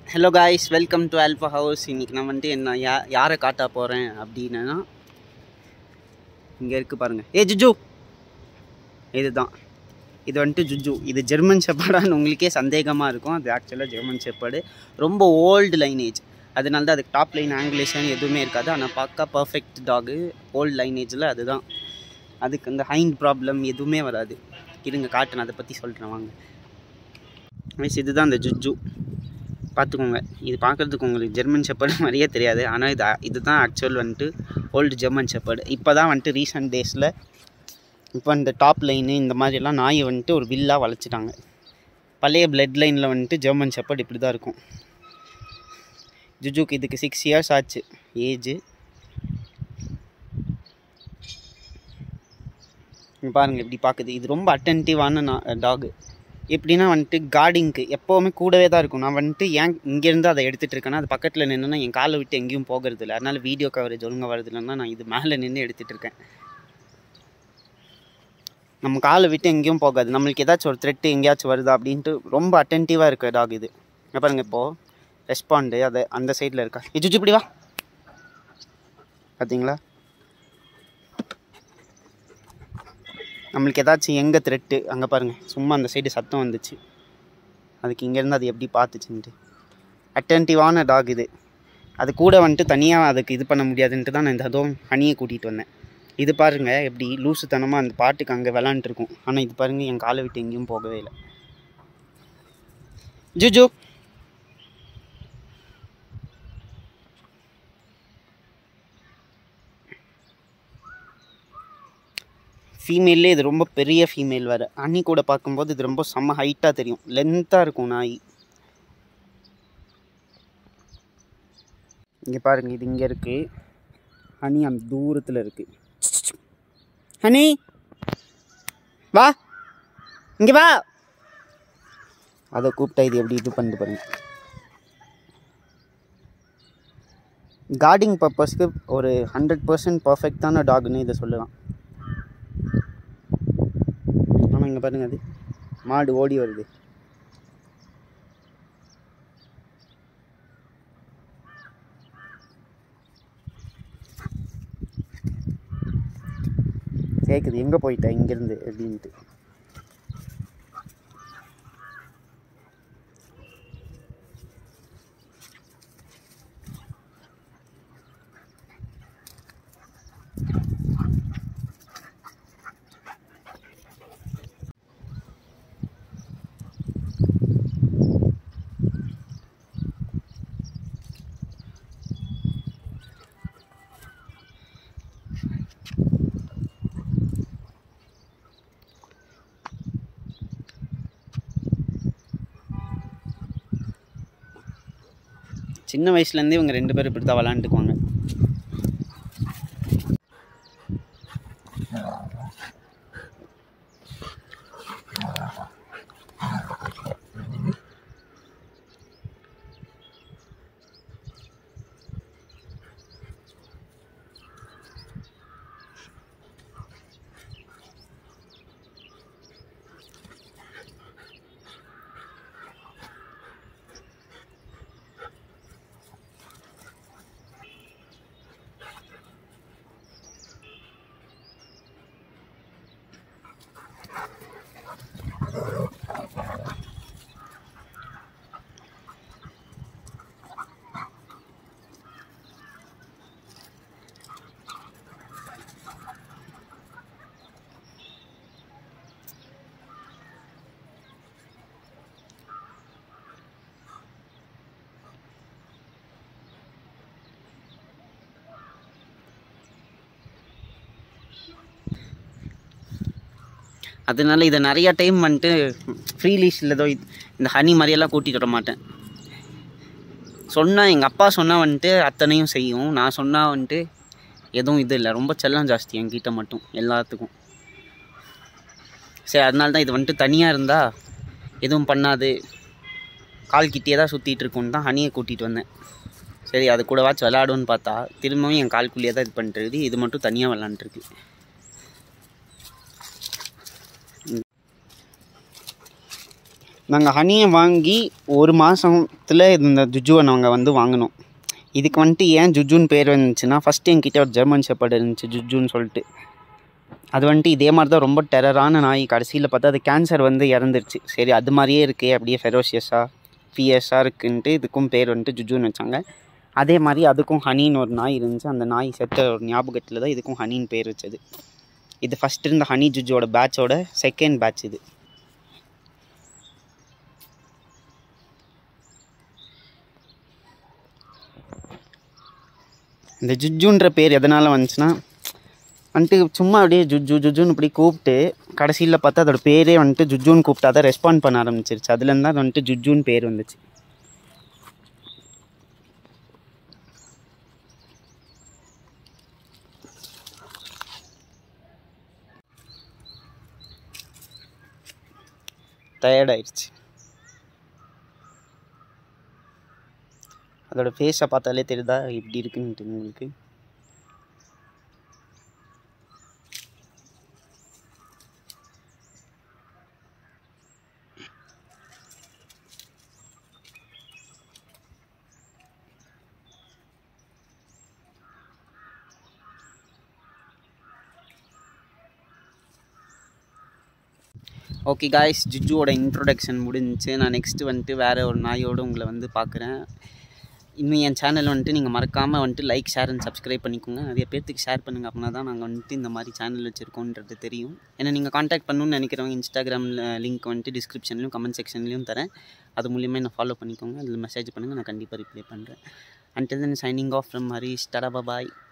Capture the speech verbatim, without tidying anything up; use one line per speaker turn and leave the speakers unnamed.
Hello guys, welcome to Alpha House. இன்னைக்கு நான் வந்து என்ன யா யாரை காட்ட போகிறேன் அப்படின்னா இங்கே இருக்குது பாருங்கள். ஏ ஜுஜு, இதுதான். இது வந்துட்டு ஜுஜு. இது ஜெர்மன் ஷெப்பர்டான்னு உங்களுக்கே சந்தேகமாக இருக்கும். அது ஆக்சுவலாக ஜெர்மன் ஷெப்பர்டு. ரொம்ப ஓல்டு லைனேஜ், அதனால தான் அதுக்கு டாப் லைன் ஆங்கிலேஷன் எதுவுமே இருக்காது. ஆனால் பார்க்க பர்ஃபெக்ட் டாகு. ஓல்டு லைனேஜில் அதுதான். அதுக்கு அந்த ஹைண்ட் ப்ராப்ளம் எதுவுமே வராது. இருங்க காட்டுன்னு அதை பற்றி சொல்கிறேன் வாங்க. வயசு இதுதான் அந்த ஜுஜு. பார்த்துக்கோங்க, இது பார்க்குறதுக்கு உங்களுக்கு ஜெர்மன் ஷெப்பர்டு மாதிரியே தெரியாது. ஆனால் இது இதுதான் ஆக்சுவல் வந்துட்டு ஓல்டு ஜெர்மன் ஷெப்பர்டு. இப்போ தான் வந்துட்டு ரீசெண்ட் டேஸில் இப்போ இந்த டாப் லைனு இந்த மாதிரிலாம் நாயை வந்துட்டு ஒரு வில்லாக வளைச்சிட்டாங்க. பழைய பிளட் லைனில் வந்துட்டு ஜெர்மன் ஷெப்பர்டு இப்படி தான் இருக்கும். ஜுஜுக்கு இதுக்கு சிக்ஸ் இயர்ஸ் ஆச்சு ஏஜு. பாருங்கள் இப்படி பார்க்குது. இது ரொம்ப அட்டென்டிவான டாகு. எப்படின்னா வந்துட்டு கார்டிங்க்கு எப்போவுமே கூடவே தான் இருக்கும். நான் வந்துட்டு ஏன் இங்கேருந்து அதை எடுத்துகிட்டு இருக்கேன்னா, அது பக்கத்தில் நின்றுனா என் காலை விட்டு எங்கேயும் போகிறது இல்லை. அதனால் வீடியோ கவரேஜ் ஒழுங்காக வருது இல்லைன்னா நான் இது மேலே நின்று எடுத்துகிட்டு இருக்கேன். நம்ம காலை விட்டு எங்கேயும் போகாது. நம்மளுக்கு ஏதாச்சும் ஒரு த்ரெட்டு எங்கேயாச்சும் வருதா அப்படின்ட்டு ரொம்ப அட்டென்டிவாக இருக்க டாக் இது. பாருங்கள் இப்போது ரெஸ்பாண்டு அதை அந்த சைடில் இருக்கா. ஜுஜு இப்படி வா, பார்த்தீங்களா? நம்மளுக்கு ஏதாச்சும் எங்கே த்ரெட்டு அங்கே பாருங்கள், சும்மா அந்த சைடு சத்தம் வந்துச்சு. அதுக்கு இங்கேருந்து அது எப்படி பார்த்துச்சுன்ட்டு. அட்டென்டிவான டாக் இது. அது கூட வந்துட்டு தனியாக அதுக்கு இது பண்ண முடியாதுன்ட்டு தான் நான் இந்த அதுவும் ஹனியை கூட்டிகிட்டு வந்தேன். இது பாருங்கள் எப்படி லூசுத்தனமாக அந்த பாட்டுக்கு அங்கே விளாண்டுருக்கும். ஆனால் இது பாருங்கள் என் காலை விட்டு எங்கேயும் போகவே இல்லை. ஜுஜு ஃபீமேல்லே இது ரொம்ப பெரிய ஃபீமேல் வேறு. அன்னி கூட பார்க்கும்போது இது ரொம்ப செம்ம ஹைட்டாக தெரியும், லென்த்தாக இருக்கும் நாய். இங்கே பாருங்கள், இது இங்கே இருக்குது. ஹனி அந்த தூரத்தில் இருக்குது. ஹனி வா, இங்கே வா. அதை கூப்பிட்டா இது எப்படி இது பண்ணிட்டு பாருங்க. கார்டிங் பர்பஸ்க்கு ஒரு ஹண்ட்ரட் பர்சன்ட் பர்ஃபெக்டான டாக்னு இதை சொல்லலாம். ஆனால் இங்கே பாருங்க, அது மாடு ஓடி வருது. கேட்குது எங்கே போயிட்டா இங்கேருந்து அப்படின்ட்டு. சின்ன வயசுலேருந்தே இவங்க ரெண்டு பேரும் இப்படி தான் விளாண்டுக்குவாங்க. அதனால இதை நிறையா டைம் வந்துட்டு ஃப்ரீ லீஸில் ஏதோ இந்த ஹனி மாதிரியெல்லாம் கூட்டிகிட்டு வர மாட்டேன். சொன்னால் எங்கள் அப்பா சொன்னால் வந்துட்டு அத்தனையும் செய்யும். நான் சொன்னால் வந்துட்டு எதுவும் இது இல்லை. ரொம்ப செல்லம் ஜாஸ்தி என்கிட்ட மட்டும் எல்லாத்துக்கும். சரி, அதனால தான் இது வந்துட்டு தனியாக இருந்தால் எதுவும் பண்ணாது, கால்கிட்டே தான் சுற்றிட்டு இருக்குன்னு தான் ஹனியை கூட்டிகிட்டு வந்தேன். சரி, அது கூடவாச்சும் விளாடுன்னு பார்த்தா திரும்பவும் என் கால்குள்ளேயே தான் இது பண்ணிட்டு. இது மட்டும் தனியாக விளாண்டுருக்கு. நாங்கள் ஹனியை வாங்கி ஒரு மாதத்தில் இந்த ஜுஜுவை நாங்கள் வந்து வாங்கினோம். இதுக்கு வந்துட்டு ஏன் ஜுஜுன்னு பேர் வந்துச்சுன்னா, ஃபஸ்ட்டு என்கிட்ட ஒரு ஜெர்மன் ஷெப்பர்ட் இருந்துச்சு ஜுஜுன்னு சொல்லிட்டு. அது வந்துட்டு இதே மாதிரி தான் ரொம்ப டெரரான நாய். கடைசியில் பார்த்தா அது கேன்சர் வந்து இறந்துருச்சு. சரி அது மாதிரியே இருக்கே அப்படியே ஃபெரோஷியஸாக ஃபியஸாக இருக்குன்ட்டு இதுக்கும் பேர் வந்துட்டு ஜுஜுன்னு வச்சாங்க. அதே மாதிரி அதுக்கும் ஹனின்னு ஒரு நாய் இருந்துச்சு. அந்த நாய் செத்த ஒரு ஞாபகத்தில் தான் இதுக்கும் ஹனின்னு பேர் வச்சது. இது ஃபஸ்ட் இருந்த ஹனி ஜுஜுவோட பேட்சோட செகண்ட் பேட்ச் இது. இந்த ஜுஜுன்ற பேர் எதனால் வந்துச்சுன்னா வந்துட்டு சும்மா அப்படியே ஜுஜு ஜுஜுன்னு இப்படி கூப்பிட்டு கடைசியில் பார்த்தா அதோட பேரே வந்துட்டு ஜுஜுன்னு கூப்பிட்டா தான் ரெஸ்பாண்ட் பண்ண ஆரம்பிச்சிருச்சு. அதுலேருந்து தான் அது வந்துட்டு ஜுஜுன்னு பேர் வந்துச்சு. டயர்டாயிடுச்சு. அதோட ஃபேஸை பார்த்தாலே தெரியுதா இப்படி இருக்குன்ட்டு உங்களுக்கு. ஓகே காய்ஸ், ஜுஜுவோட இன்ட்ரொடக்ஷன் முடிஞ்சிச்சு. நான் நெக்ஸ்ட்டு வந்துட்டு வேறு ஒரு நாயோடு உங்களை வந்து பார்க்குறேன். இன்னும் என் சேனல் வந்துட்டு நீங்கள் மறக்காமல் வந்துட்டு லைக், ஷேர் அண்ட் சப்ஸ்கிரைப் பண்ணிக்கோங்க. நிறைய பேர்த்துக்கு ஷேர் பண்ணுங்கள். அப்படின்னா தான் நாங்கள் வந்துட்டு இந்த மாதிரி சேனல் வச்சுருக்கோன்றது தெரியும். ஏன்னா நீங்கள் காண்டாக்ட் பண்ணணுன்னு நினைக்கிறவங்க இன்ஸ்டாகிராமில் லிங்க் வந்துட்டு டிஸ்கிரிப்ஷன்லையும் கமெண்ட் செக்ஷன்லையும் தரேன். அது மூலியமாக என்ன ஃபாலோ பண்ணிக்கோங்க. அதில் மெசேஜ் பண்ணுங்கள், நான் கண்டிப்பாக ரிப்ளை பண்ணுறேன். Until then, signing off from Harish. Tada, bye bye.